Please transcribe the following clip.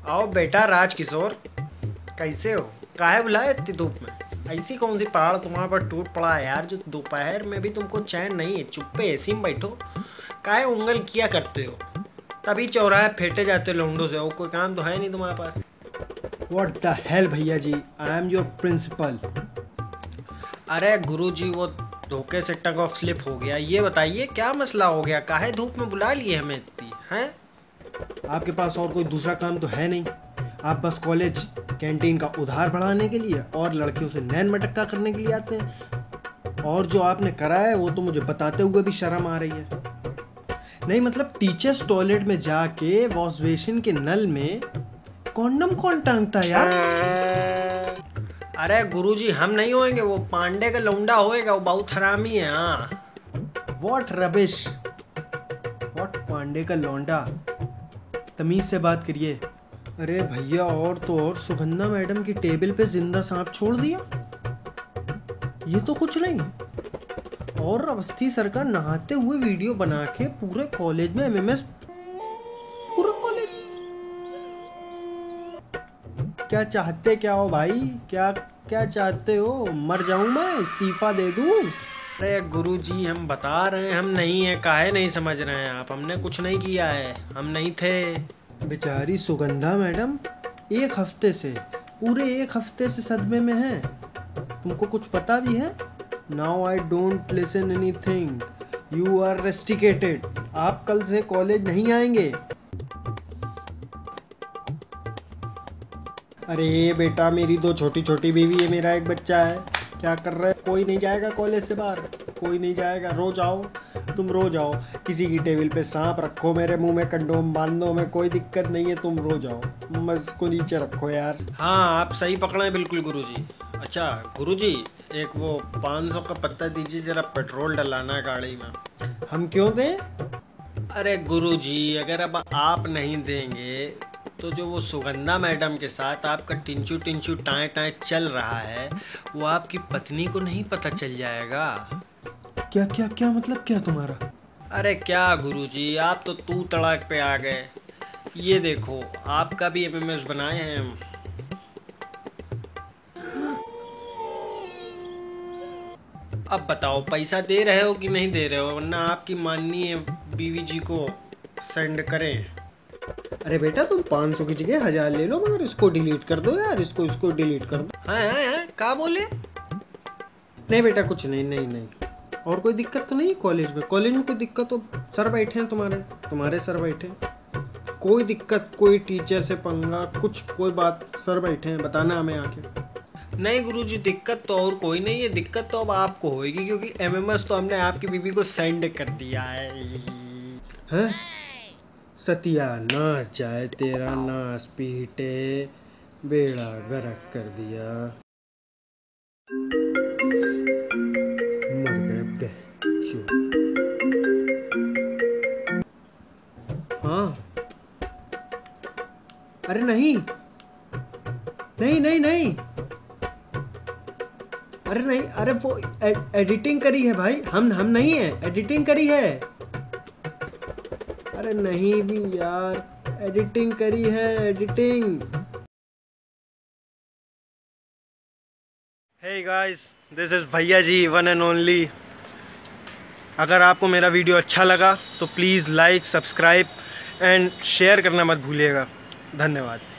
आओ बेटा राजकिशोर, कैसे हो? काहे बुलाए इतनी धूप में? ऐसी कौन सी पहाड़ तुम्हारे पर टूट पड़ा है यार, जो दोपहर में भी तुमको चैन नहीं है? चुप्पे एसी में बैठो, काहे उंगल किया करते हो? तभी चौराहे फेंटे जाते हो लौंडों से। और कोई काम तो है नहीं तुम्हारे पास। What the hell भैया जी, I am your principal। अरे गुरुजी, वो धोखे से टग ऑफ स्लिप हो गया। ये बताइए क्या मसला हो गया? काहे धूप में बुला लिए हमें इतनी हैं? आपके पास और कोई दूसरा काम तो है नहीं? आप बस कॉलेज कैंटीन का उधार बढ़ाने के लिए और लड़कियों से नैन मटक्का करने के लिए आते हैं। और जो आपने करा है वो तो मुझे बताते हुए भी शर्म आ रही है। नहीं मतलब टीचर्स टॉयलेट में जाके वॉश बेसिन के नल में कॉन्डम कौन टांगता है यार? अरे गुरुजी, हम नहीं होएंगे, वो पांडे का लौंडा होएगा, वो बहुत हरामी है। हाँ, वॉट रबिश, वॉट पांडे का लौंडा, तमीज से बात करिए। अरे भैया, और तो और सुगंधा मैडम की टेबल पे जिंदा सांप छोड़ दिया, ये तो कुछ नहीं। और अवस्थी सर का नहाते हुए वीडियो बना के पूरे कॉलेज में एमएमएस, पूरा कॉलेज। क्या चाहते क्या हो भाई? क्या क्या चाहते हो? मर जाऊं मैं? इस्तीफा दे दूं? अरे गुरुजी, हम बता रहे हैं हम नहीं है। काहे नहीं समझ रहे हैं आप? हमने कुछ नहीं किया है, हम नहीं थे। बेचारी सुगंधा मैडम एक हफ्ते से, पूरे एक हफ्ते से सदमे में है। तुमको कुछ पता भी है? Now I don't listen anything, you are rusticated. आप कल से कॉलेज नहीं आएंगे। अरे बेटा, मेरी दो छोटी छोटी बीवी है, मेरा एक बच्चा है, क्या कर रहे? कोई नहीं जाएगा कॉलेज से बाहर, कोई नहीं जाएगा। रोज आओ, तुम रोज आओ। किसी की टेबल पे सांप रखो, मेरे मुंह में कंडोम बांध दो, मैं कोई दिक्कत नहीं है, तुम रोज आओ। बस को नीचे रखो यार। हाँ, आप सही पकड़े हैं बिल्कुल गुरुजी। अच्छा गुरुजी, एक वो 500 का पत्ता दीजिए, जरा पेट्रोल डलाना है गाड़ी में। हम क्यों दें? अरे गुरुजी, अगर अब आप नहीं देंगे तो जो वो सुगंधा मैडम के साथ आपका टिंचू टिंचू टाए टाए चल रहा है, वो आपकी पत्नी को नहीं पता चल जाएगा। क्या क्या क्या मतलब क्या तुम्हारा? अरे क्या गुरुजी, आप तो तू तड़ाक पे आ गए। ये देखो, आपका भी एमएमएस बनाए हैं हम। अब बताओ, पैसा दे रहे हो कि नहीं दे रहे हो, वरना आपकी माननीय बीवी जी को सेंड करें। अरे बेटा, तुम 500 की जगह 1000 ले लो, मगर इसको डिलीट कर दो यार, इसको डिलीट कर दो। हाँ, क्या बोले? नहीं बेटा, कुछ नहीं नहीं नहीं। और कोई दिक्कत तो नहीं कॉलेज में? कॉलेज में कोई दिक्कत हो? सर बैठे हैं तुम्हारे सर बैठे हैं। कोई दिक्कत, कोई टीचर से पंगा, कुछ कोई बात, सर बैठे हैं, बताना हमें आके। नहीं गुरुजी, दिक्कत तो और कोई नहीं है। दिक्कत तो अब आपको होगी, क्योंकि एमएमएस तो हमने आपकी बीवी को सेंड कर दिया है। हैं? सत्यानाश जाए तेरा, नाश पीटे, बेड़ा गर्क कर दिया। मर गए बच्चों। हाँ, अरे नहीं नहीं नहीं नहीं, अरे नहीं, अरे वो एडिटिंग करी है भाई, हम नहीं है, एडिटिंग करी है। अरे नहीं भी यार, एडिटिंग करी है, editing. Hey guys, this is भैया जी, वन एंड ओनली। अगर आपको मेरा वीडियो अच्छा लगा तो please like, subscribe and share करना मत भूलिएगा। धन्यवाद।